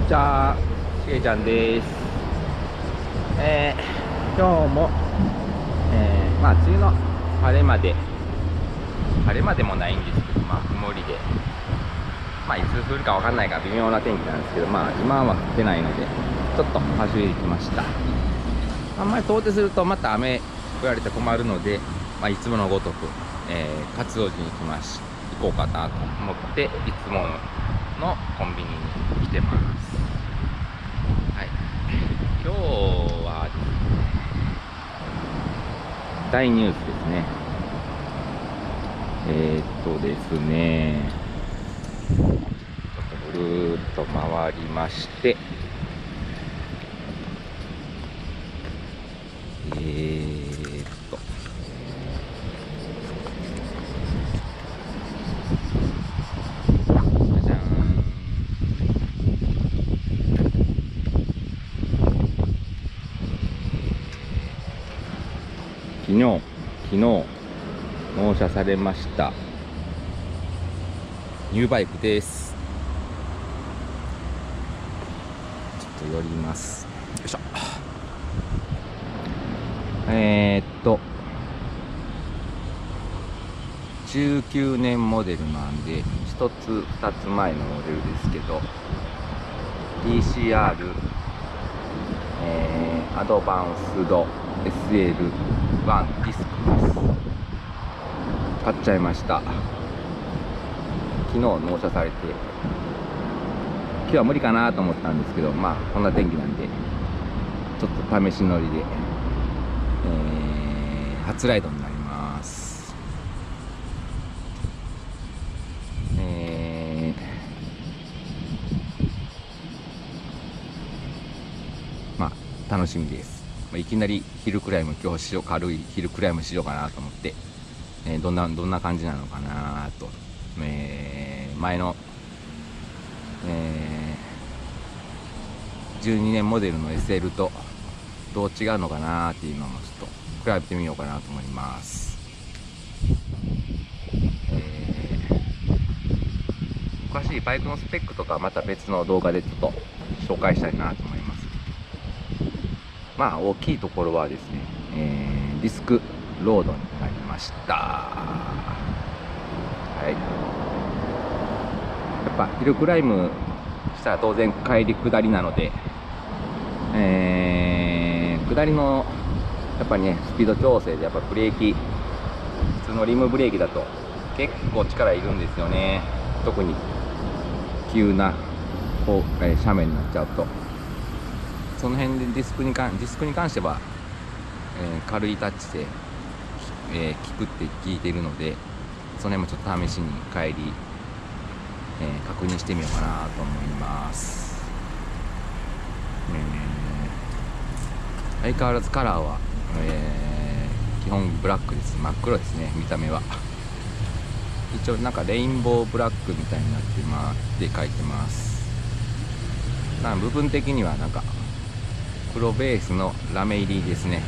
ちは、しげちゃんです。今日も、梅雨の晴れまで、晴れまでもないんですけど、曇りで、いつ降るかわかんないから微妙な天気なんですけど、今は降ってないので、ちょっと走りに来ました。あんまり遠出するとまた雨降られて困るので、いつものごとく、活動時に行こうかなと思って、いつものコンビニに来てます。はい、今日は大ニュースですね。ですね、ちょっとぐるーっと回りまして、じゃじゃん。昨日納車されましたニューバイクです。ちょっと寄ります。よいしょ。19年モデルなんで、1つ2つ前のモデルですけど、 TCR、アドバンスド SL1 ディスクです。買っちゃいました。昨日納車されて、今日は無理かなと思ったんですけど、こんな天気なんでちょっと試し乗りで、初ライドになります。楽しみです。いきなりヒルクライム、今日軽いヒルクライムしようかなと思って、どんな感じなのかなと、前の、12年モデルの SL とどう違うのかなっていうのもちょっと比べてみようかなと思います。詳しいバイクのスペックとかまた別の動画でちょっと紹介したいなと思います。大きいところはですね、ディスクロードになりました。はい。やっぱヒルクライムしたら当然帰り下りなので、下りのやっぱりね、スピード調整でやっぱブレーキ、普通のリムブレーキだと結構力いるんですよね。特に急な斜面になっちゃうと。その辺でディスクに関しては、軽いタッチで、効くって聞いているので、その辺もちょっと試しに帰り、確認してみようかなと思います。相変わらずカラーは、基本ブラックです。真っ黒ですね、見た目は。一応なんかレインボーブラックみたいになって書いてます。部分的にはなんか黒ベースのラメ入りですね、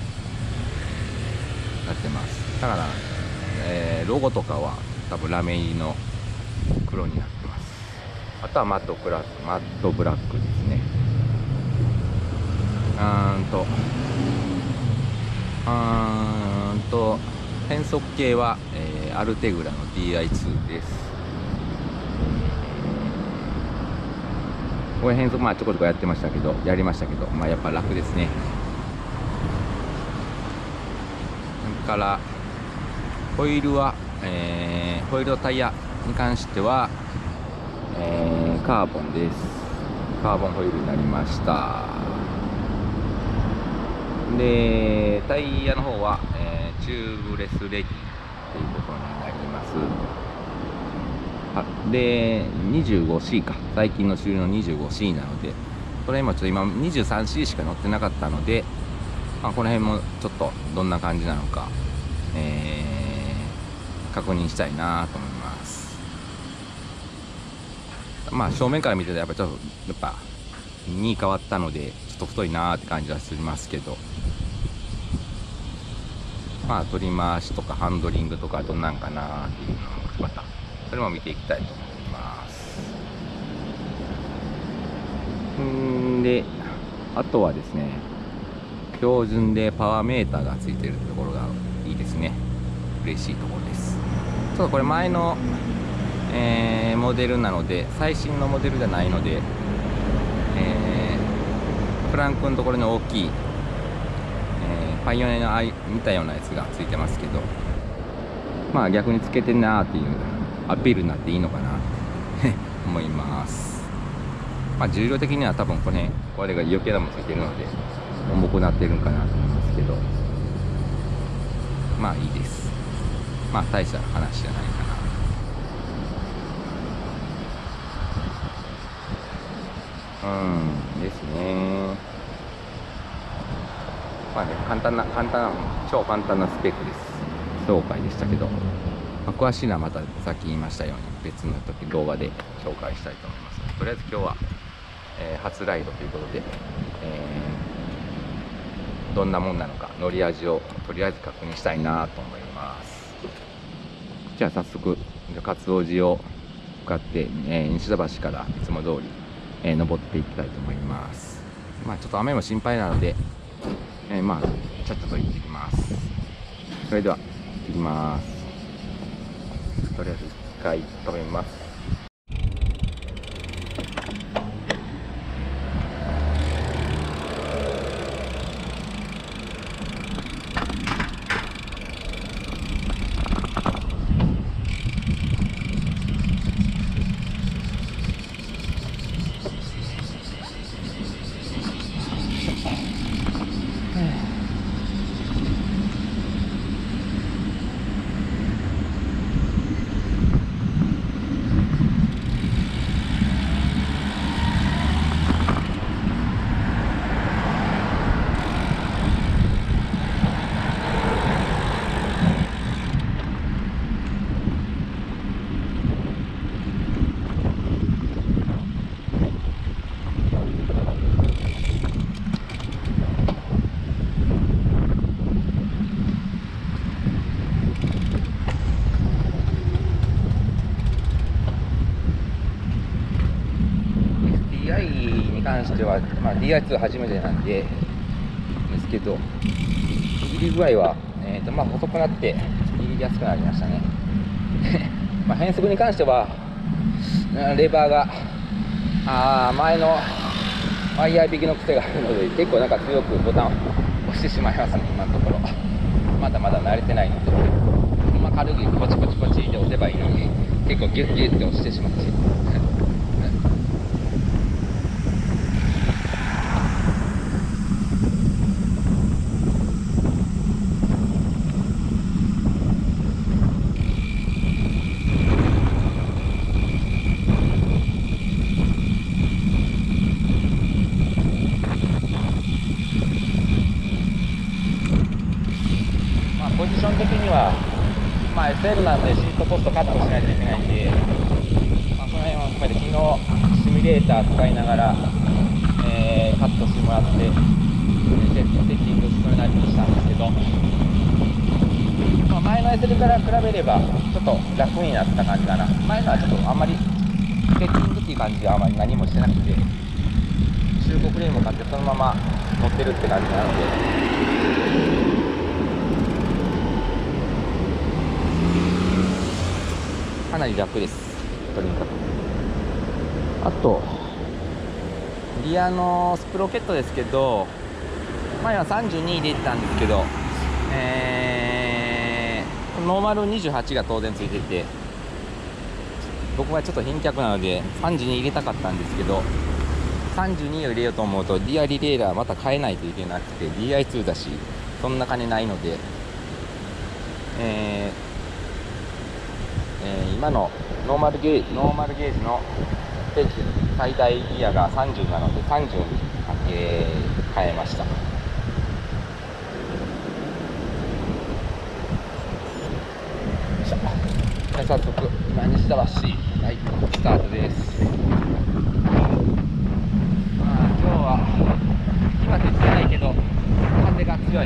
なってます。だから、ロゴとかは多分ラメ入りの黒になってます。あとはマットブラックですね。変速系は、アルテグラの DI2 です。これ変速ちょこちょこやりましたけど、やっぱ楽ですね。それからホイールは、ホイールとタイヤに関しては、カーボンです。カーボンホイールになりました。でタイヤの方は、チューブレスレディということになります。で 25C か、最近の主流の 25C なので、これ今ちょっと今 23C しか乗ってなかったので、この辺もちょっとどんな感じなのか、確認したいなと思います。正面から見ててやっぱ2変わったのでちょっと太いなーって感じはしますけど、取り回しとかハンドリングとかどんなんかなーっていうのをまたそれも見ていきたいと思います。 で、あとはですね、標準でパワーメーターがついてるところがいいですね。嬉しいところです。ちょっとこれ前の、モデルなので、最新のモデルじゃないので、クランクのところに大きい、パイオニアの見たようなやつがついてますけど、まあ逆につけてんなーっていうアピールになっていいのかなって思います。まあ重量的には多分これが余計なもついてるので重くなってるんかなと思いますけど、まあいいです。まあ大した話じゃないかな。ですね。まあね、超簡単なスペックです。紹介でしたけど、まあ、詳しいのはまたさっき言いましたように別の時動画で紹介したいと思います。とりあえず今日は、初ライドということで、どんなもんなのか乗り味をとりあえず確認したいなと思います。じゃあ早速勝王寺を向かって、西田橋からいつも通り、登っていきたいと思います。まあちょっと雨も心配なので、まあちゃっちゃと行ってきます。それでは行ってきます。とりあえず一回止めます。に関しては、まあ、DI2 初めてなんですけど、握り具合は、まあ、細くなって握りやすくなりましたね。まあ変速に関してはレバーが前のワイヤー引きの癖があるので結構なんか強くボタンを押してしまいますね。今のところまだまだ慣れてないので、まあ、軽くポチポチポチで押せばいいのに結構ギュッギュッて押してしまってポジション的には、まあ、SL なんでシートポストカットしないといけないんで、まあ、その辺は含めて昨日シミュレーター使いながら、カットしてもらってセッティングそれなりにしたんですけど、まあ、前の SL から比べればちょっと楽になった感じかな。前のはちょっとあんまりセッティングっていう感じはあまり何もしてなくて、中古フレームを買ってそのまま乗ってるって感じなので、かなり楽です。とにかく。あとリアのスプロケットですけど、前は32入れてたんですけど、ノーマル28が当然ついてて、僕はちょっと返却なので32入れたかったんですけど、32を入れようと思うとディアリレーラーまた変えないといけなくて DI2 だしそんな金ないので、今のノーマルゲージのステージ最大ギアが30なので30に、変えました。早速今西田橋、スタートです。今日は今出てないけど風が強い。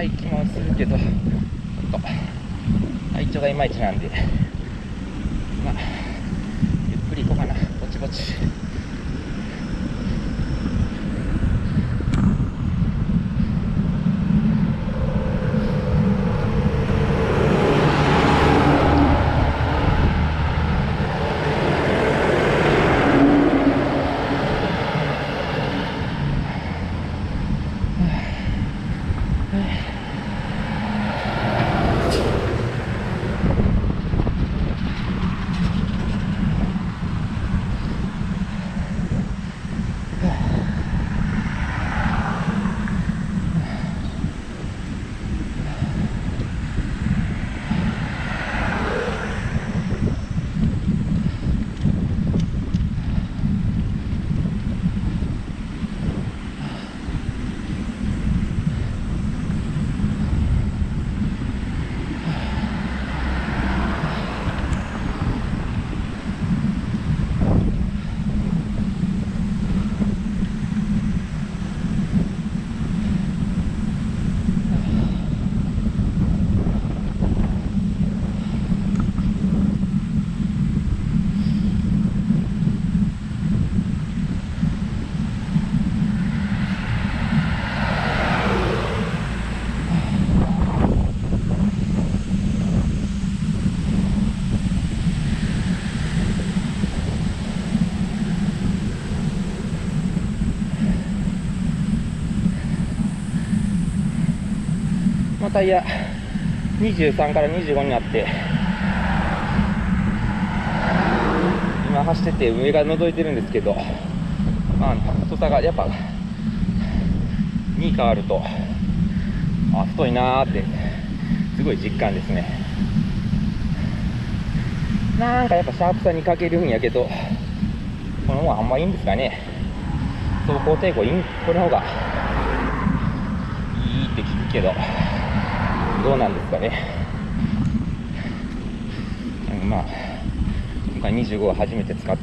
い気もするけど、ちょっと体調がいまいちなんで、まあゆっくり行こうかな、ぼちぼち。タイヤ23から25になって、今走ってて上が覗いてるんですけど、太さがやっぱ2変わると太いなーってすごい実感ですね。なんかやっぱシャープさに欠けるんやけど、この方があんまいいんですかね。走行抵抗この方がいいって聞くけど、どうなんですかね。まあ今回25は初めて使って、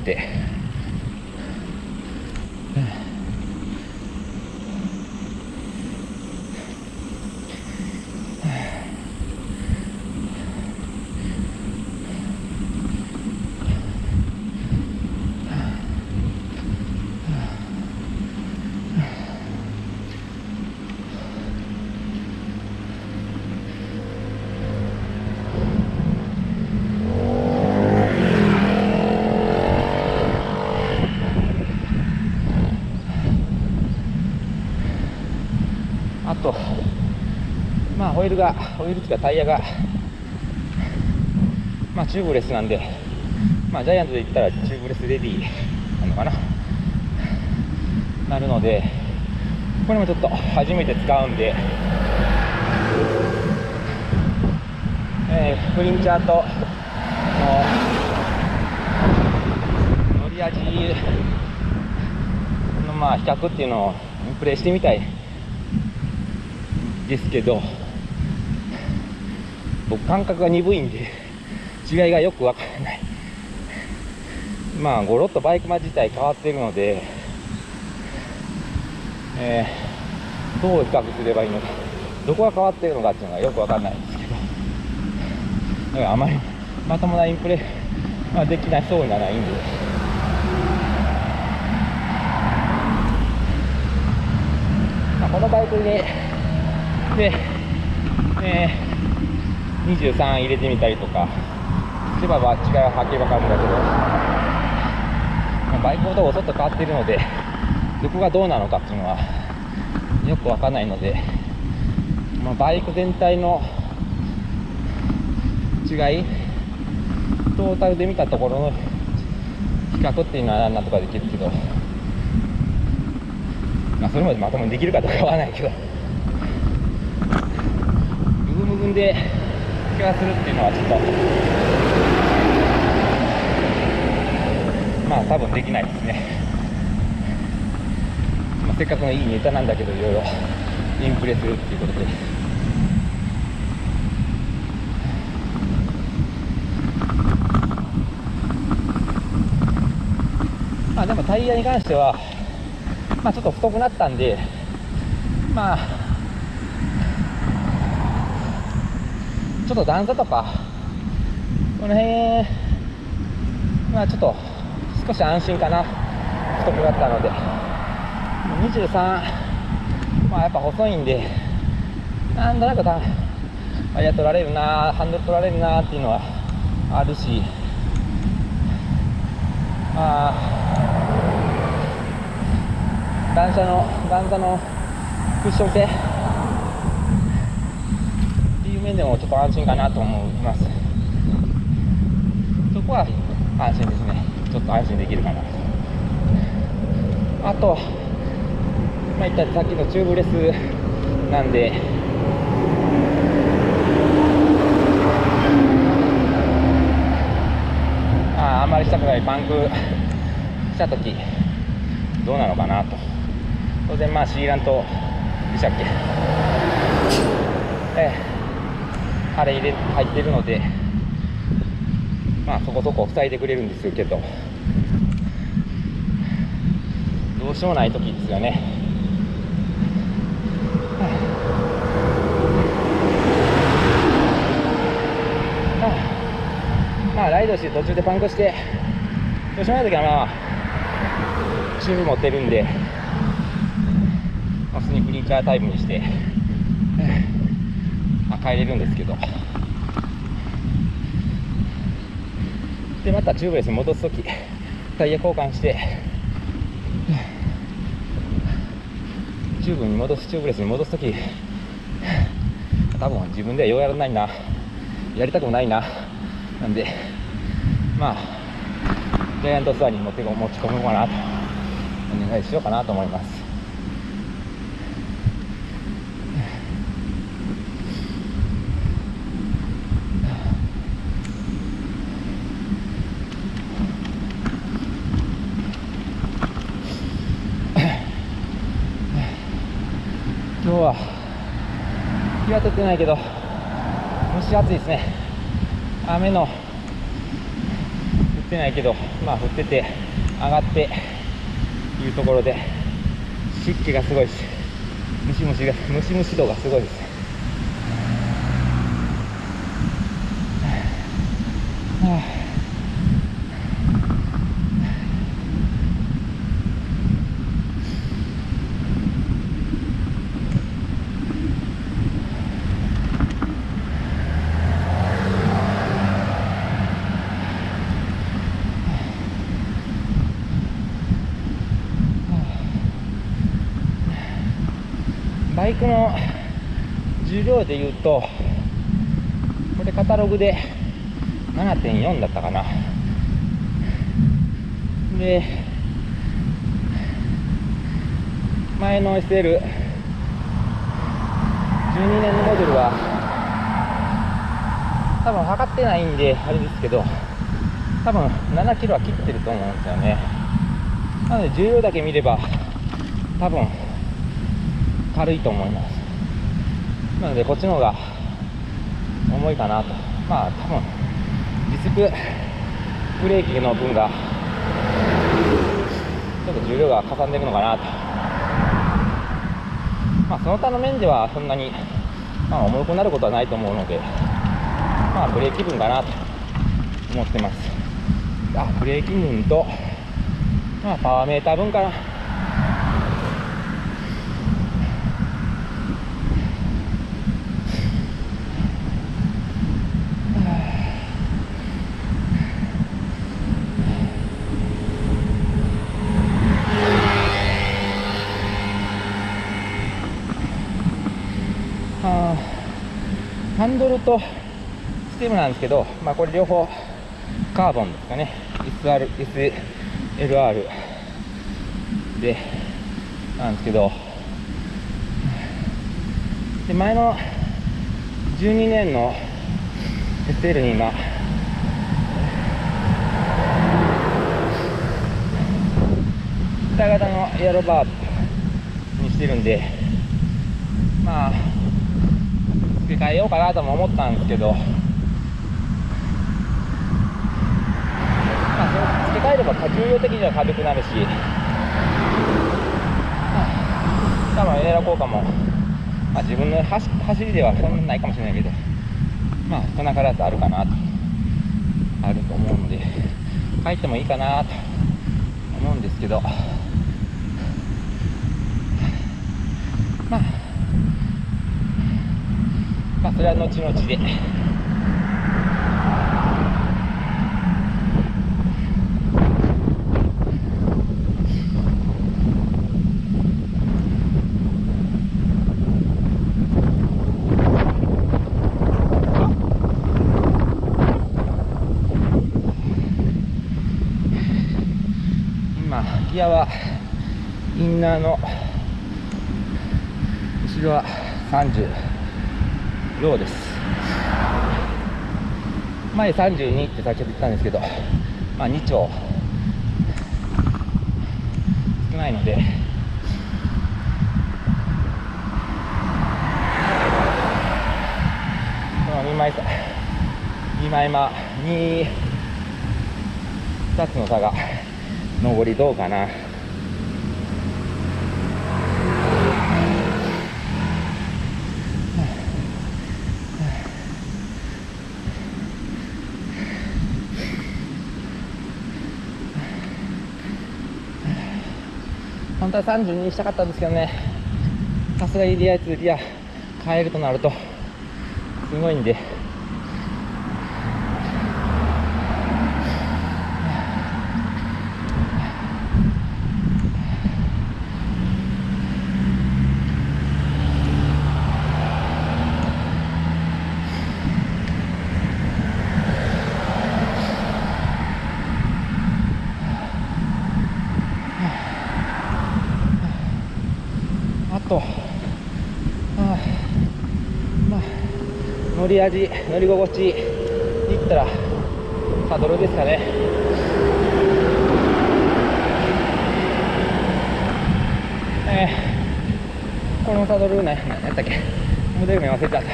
あとオイルっていうかタイヤがチューブレスなんで、ジャイアントで言ったらチューブレスレディなのかなるので、これもちょっと初めて使うんで、フリンチャーと乗り味の比較っていうのをプレイしてみたいですけど、僕感覚が鈍いんで違いがよくわからない。ゴロッとバイクマ自体変わっているので、どう比較すればいいのか、どこが変わっているのかっていうのがよくわからないんですけど、だからあまりまともなインプレできないそうにはないんで、このバイクで23入れてみたりとかすれば違いははっきり分かるんだけど、バイクごとちょっと変わっているので、どこがどうなのかっていうのはよく分かんないので、バイク全体の違い、トータルで見たところの比較っていうのはなんとかできるけど、それまでまともにできるかどうかは分からないけど、部分で怪我するっていうのはちょっと多分できないですね。せっかくのいいネタなんだけど、いろいろインプレするっていうことで、でもタイヤに関してはちょっと太くなったんで、 ょっと段差とかこの辺、まあちょっと少し安心かな。太くなったので23、まあやっぱ細いんで、なんとなく取られるな、ハンドル取られるなっていうのはあるし、まあ段差のクッション性っていう面でもちょっと安心かなと思います。そこは安心ですね。ちょっと安心できるかな。あと、まあ、言ったさっきのチューブレスなんで、あまりしたくないパンクしたときどうなのかなと。当然まあシーラントでしたっけ、あれ入ってるので、まあそこそこ塞いでくれるんですけど、どうしようもない時ですよね。まあライドして途中でパンクしてどうしようもない時はまあチューブ持ってるんで、普通にフリーチャータイプにして帰れるんですけど、でまたチューブレスに戻すときタイヤ交換してチューブレスに戻すとき、多分自分ではようやらないな、やりたくもないな、なんでまあジャイアントストアに持ち込もうかなとお願いしようかなと思います。今日は日は照ってないけど蒸し暑いですね。雨の降ってないけど、まあ降ってて上がっていうところで湿気がすごいし、ムシムシ度がすごいです。バイクの重量でいうと、これカタログで 7.4 だったかな。で、前の SL12 年のモデルは多分測ってないんであれですけど、多分7キロは切ってると思うんですよね。なので重量だけ見れば多分軽いと思います。なのでこっちの方が重いかなと。まあ多分ディスクブレーキの分がちょっと重量がかさんでいくのかなと。まあその他の面ではそんなに、重くなることはないと思うので、まあブレーキ分かなと思ってます。ブレーキ分と、パワーメーター分かな。ハンドルとステムなんですけど、これ両方カーボンですかね。SLR でなんですけど、で前の12年の SL に今下型のエアロバーにしてるんで、付け替えようかなとも思ったんですけど、付け替えれば重量的には軽くなるし、多分エアロ効果も、自分の走りではそんなにないかもしれないけど、 まあ少なからずあるかなと、あると思うので帰ってもいいかなと思うんですけど、まあそれは後々で。ギアはインナーの後ろは30ローです。前32って先ほど言ったんですけど、まあ2丁少ないので、この2枚間に2つの差が上りどうかな。本当は32にしたかったんですけどね、さすがにリア変えるとなるとすごいんで、乗り心地いったらサドルですかね。このサドル何やったっけ、モデル名忘れちゃった。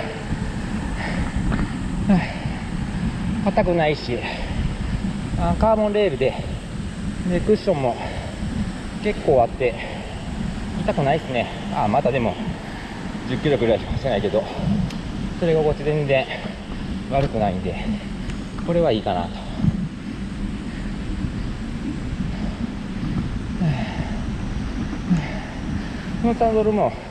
硬くないし、カーボンレールでクッションも結構あって痛くないですね。またでも10キロぐらいしか走れないけど、それが心地全然悪くないんで、これはいいかなと。このサドルも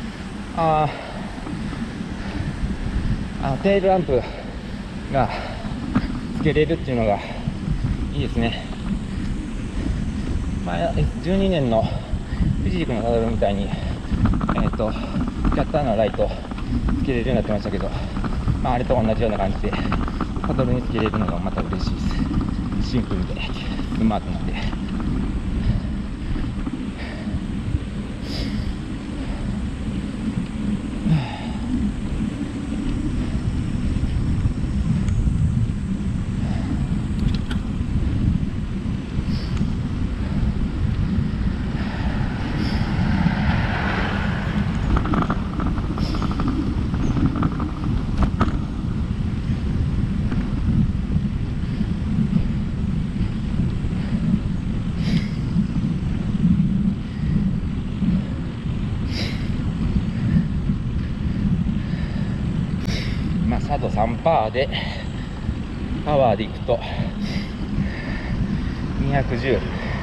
テールランプがつけれるっていうのがいいですね。12年のフジークのサドルみたいにキャッターのライトつけれるようになってましたけど、あれと同じような感じでサドルにつけれるのがまた嬉しいです。シンプルでスマートなんで。あと3% でパワーでいくと210。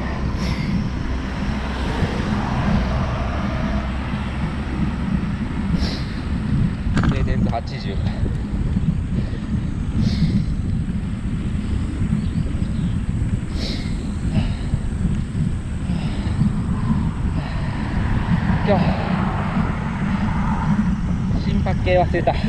停電と80。今日心拍計忘れた。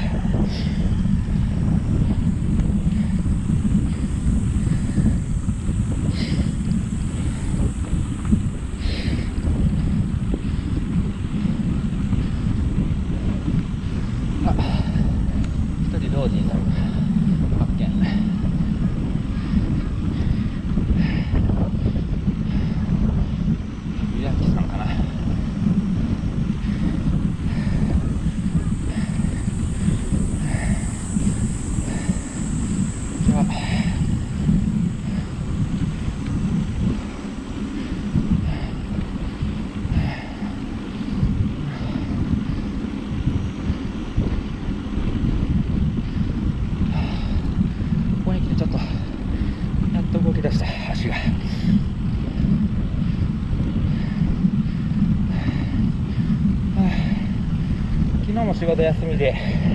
ローディーさん発見。ゆやきさんかな。 昨日も仕事休みで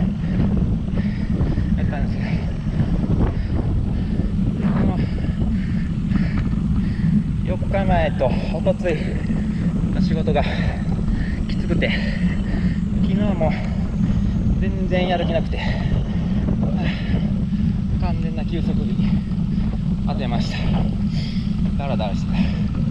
やったんですけど、4日前とおとついの仕事がきつくて、昨日も全然やる気なくて、完全な休息日に当てました。ダラダラしてた。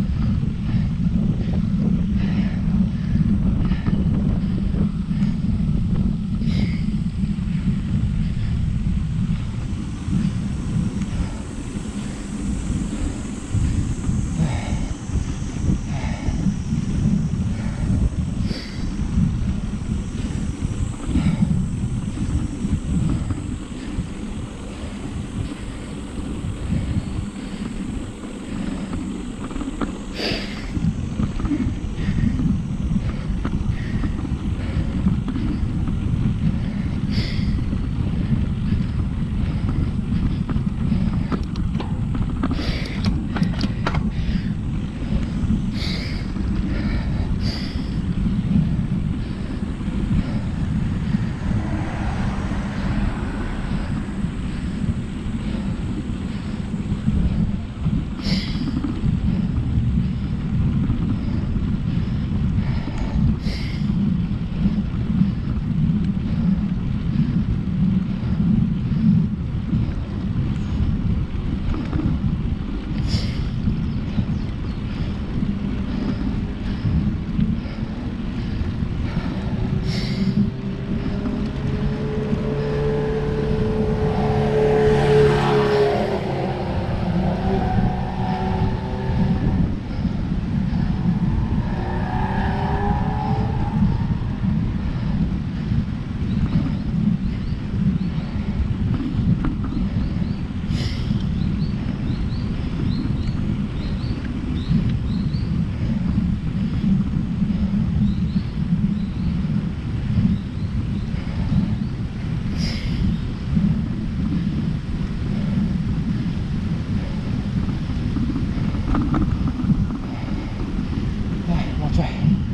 もうちょい。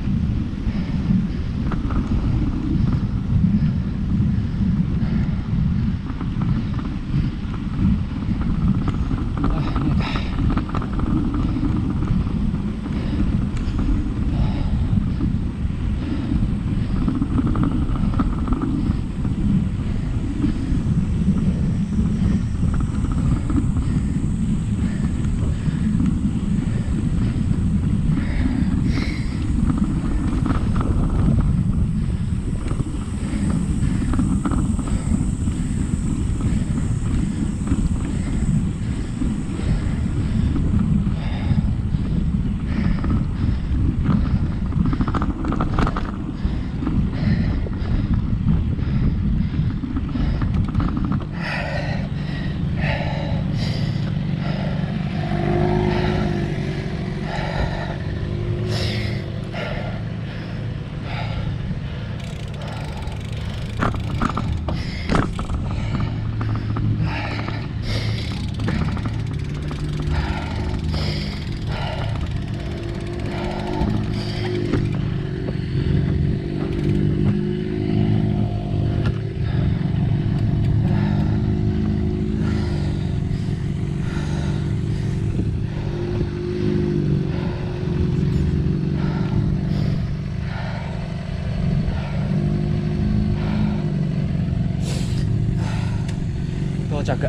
到着。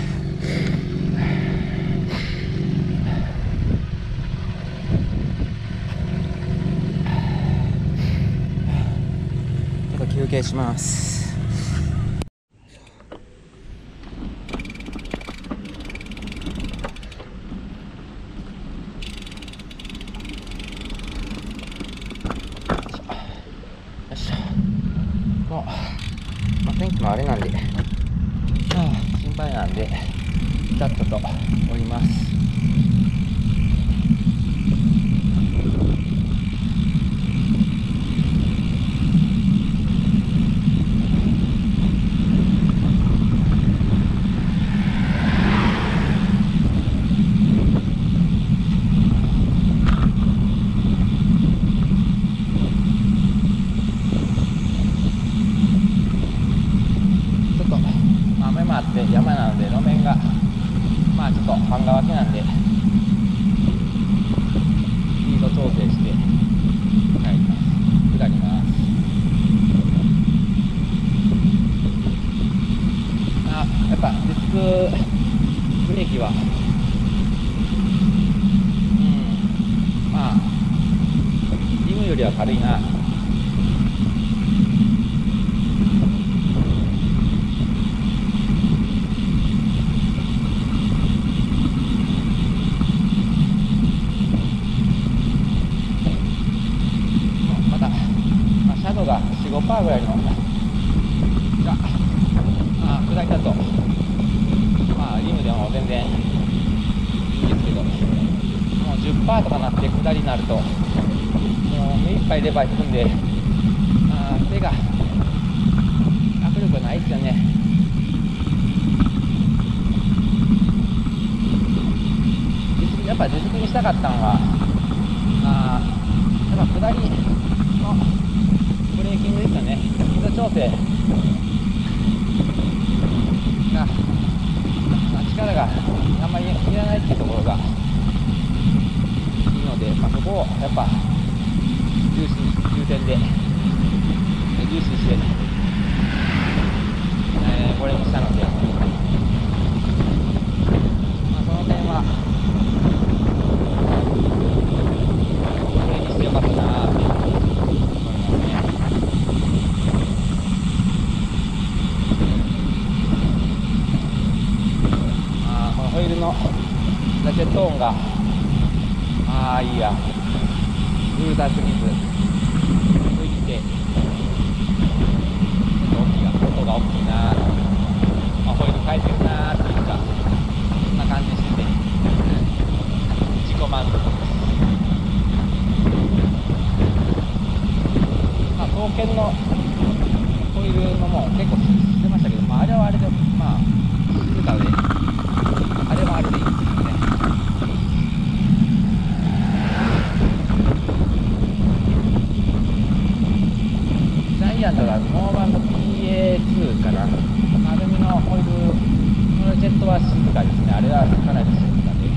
ちょっと休憩します。よいしょ。もう、天気もあれなんで、心配なんでちょっと降ります。 は軽いな。まだ、斜度が 4,5% ぐらいの下りだと、リムでも全然いいんですけど、もう 10% とかなって下りになると、もう目いっぱいレバー引くんで、手が握力がないですよね。やっぱ実績にしたかったのは、やっぱ下りのブレーキングですよね。膝調整が、力があんまりいらないっていうところがいいので、そこをやっぱ重点で重視して、これにしたので、その点はこれにしてよかったなって思いますね。このホイールのラケット音がいいや、うるさすぎず吹いて音が大きいな、ホイール変えてるなっていうか、そんな感じしてて、自己満足です。刀剣のホイールのも結構してましたけど、あれはあれで静かで、あれはあれでいいですよね。ジャイアントがノーバンド PA2 かな、アルミのホイールのジェットは静かですね。あれはかなり静かで、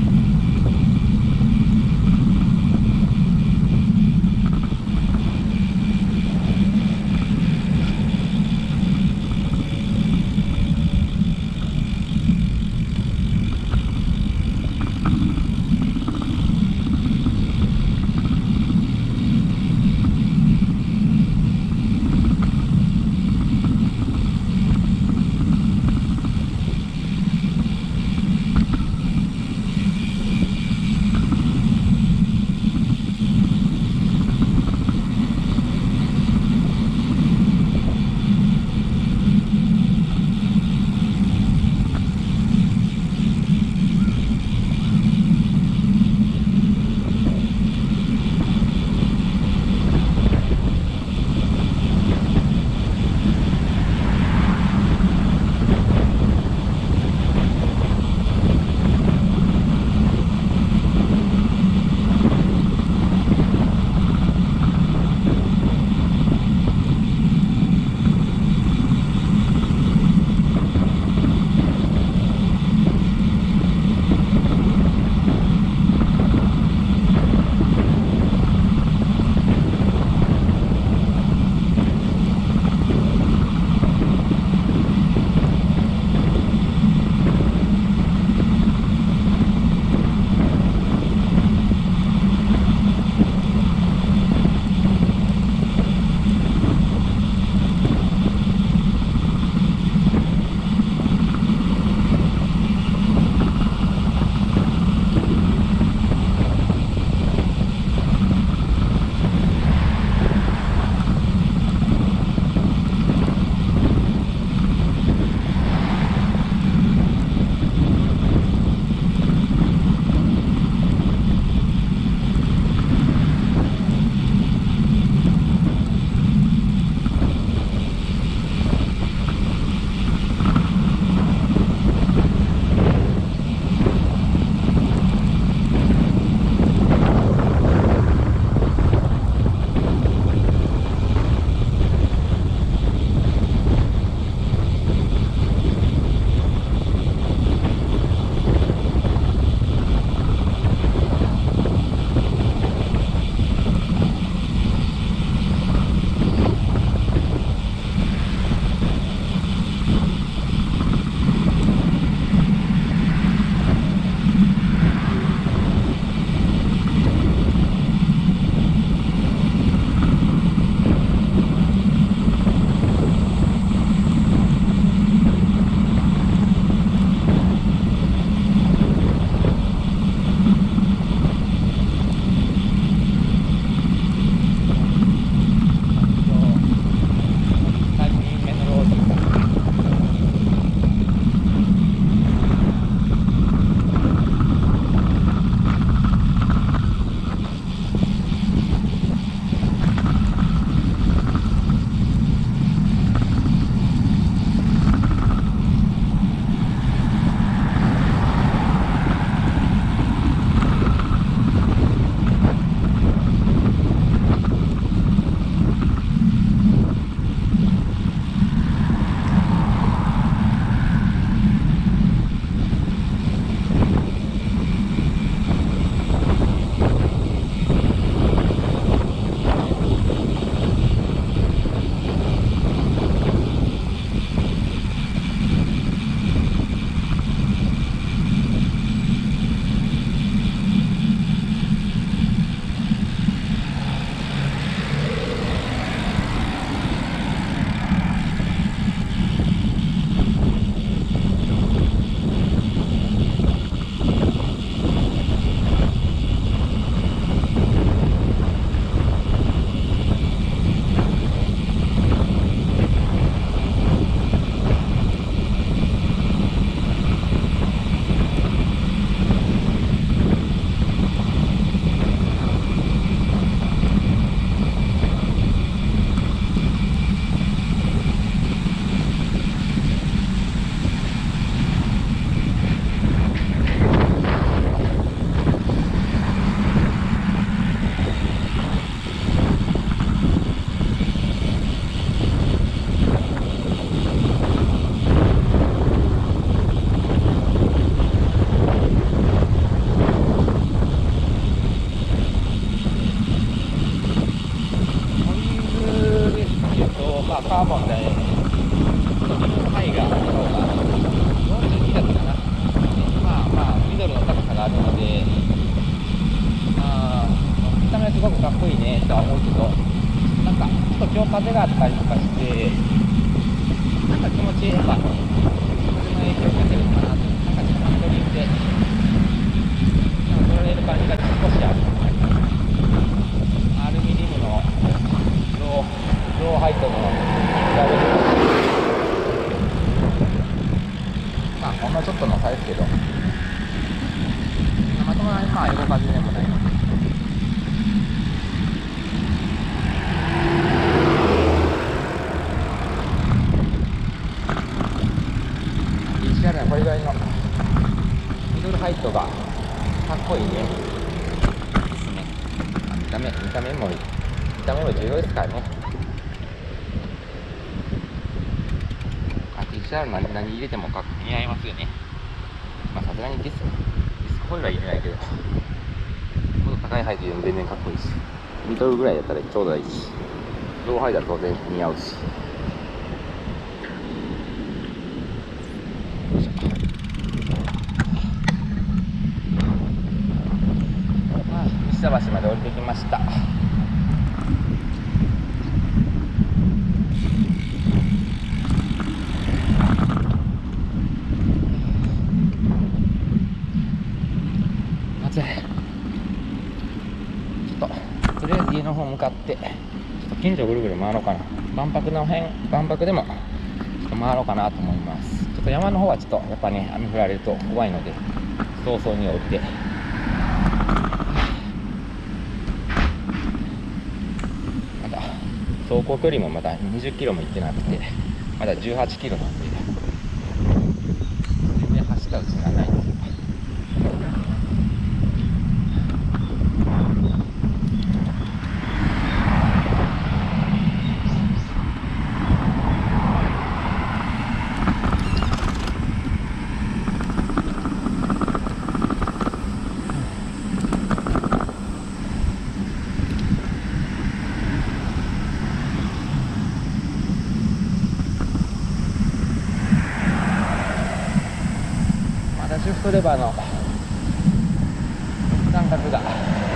カーボンでちょっとミドルハイがある方が42だったかな。まあミドルの高さがあるので、見た目すごくかっこいいねとは思うけど、なんかちょっと強風があったりとかして、なんか気持ちやっぱ風の影響を受けてるのかなと、なんかちょっと緑で取られる感じが少しある。アルミリムのローハイトのラベルまあほんのちょっとの差ですけど、まともな横風でもないので。DCR はこれぐらいのミドルハイトがかっこいいねですね。見た目も重要ですからね。TCR 何入れても似合いますよね。まあさすがにディスクホイールは入れないけど、もっと高いハイトでも全然かっこいいし、ミドルぐらいだったらちょうどいいし、ローハイだと当然似合うし。西田橋まで降りてきました。暑い。ちょっととりあえず家の方向かってちょっと近所ぐるぐる回ろうかな。万博でもちょっと回ろうかなと思います。ちょっと山の方はちょっとやっぱね、雨降られると怖いので早々に降りて、まだ走行距離もまだ20キロも行ってなくて、まだ18キロなんで全然走ったうちがないんですよ。シフトレバーの感覚が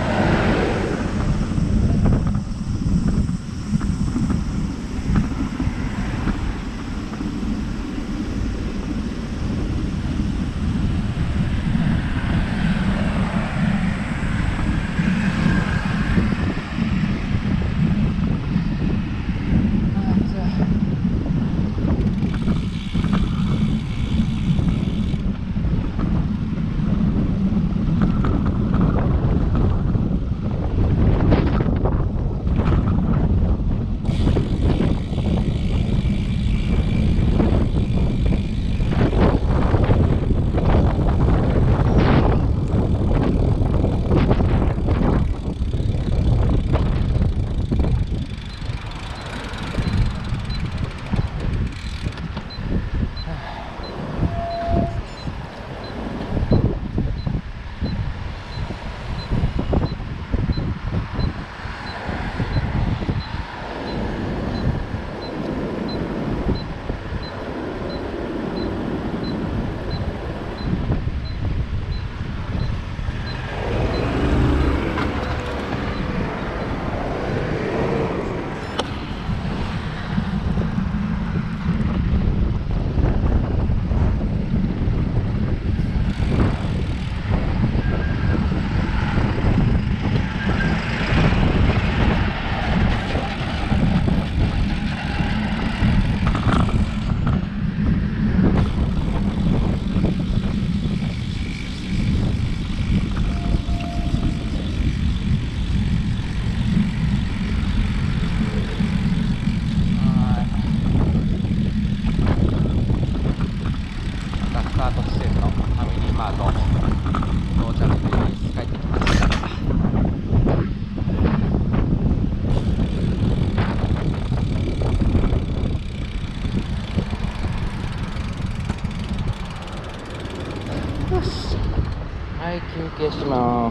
休憩します。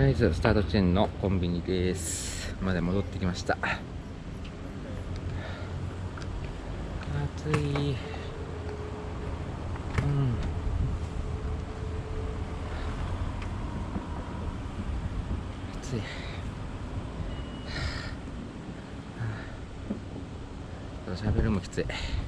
あえずスタート地点のコンビニです。まで戻ってきました。暑い。暑い。ちょっと喋るもきつい。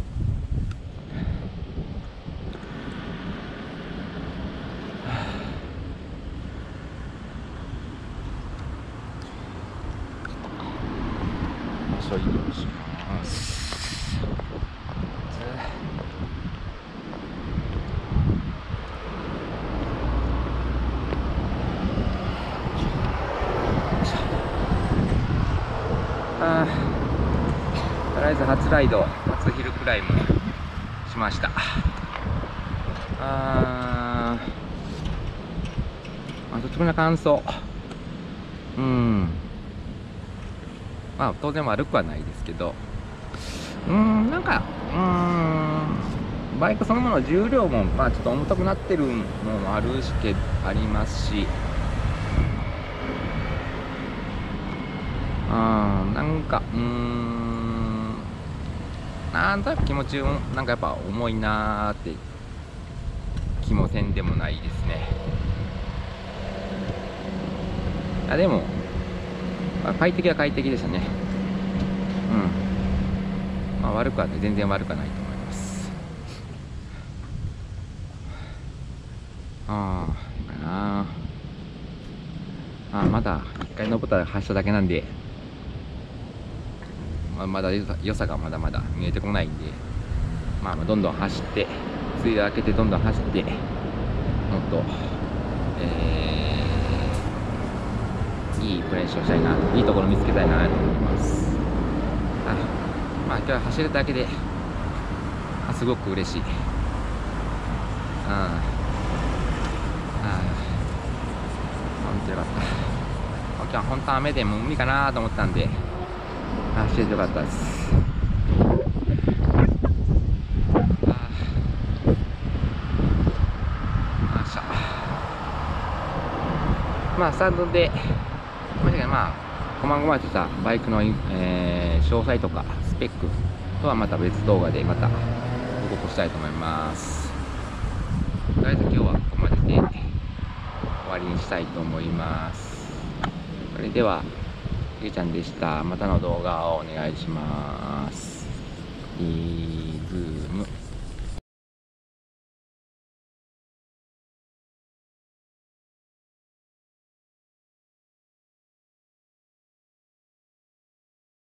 処理をします。とりあえず初ライド、初ヒルクライムしました。率直な感想、まあ当然悪くはないですけど、なんかバイクそのもの重量もまあちょっと重たくなってるのもありますし、なんかなんとなく気持ちなんかやっぱ重いなーって気もせんでもないですね。でも、快適は快適でしたね。まあ悪くはね、全然悪くはないと思います。まだ1回登ったら走っただけなんで、まだ良さがまだまだ見えてこないんで、どんどん走って、水路開けてどんどん走って、もっと、いいプレーしたいな、いいところ見つけたいなと思います。今日は走れただけですごく嬉しい。本当よかった。今日は本当雨でも海かなと思ったんで、走れてよかったです。スタンドでこまごまとしたバイクの、詳細とかスペックとはまた別動画でまた報告したいと思います。とりあえず今日はここまでで終わりにしたいと思います。それではゆうちゃんでした。またの動画をお願いします。